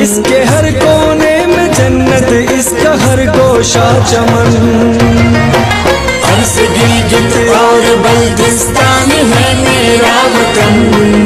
इसके हर कोने में जन्नत, इसका हर गोशा चमन। अर्ज़ गिलगित और बल्दिस्तान है मेरा वतन।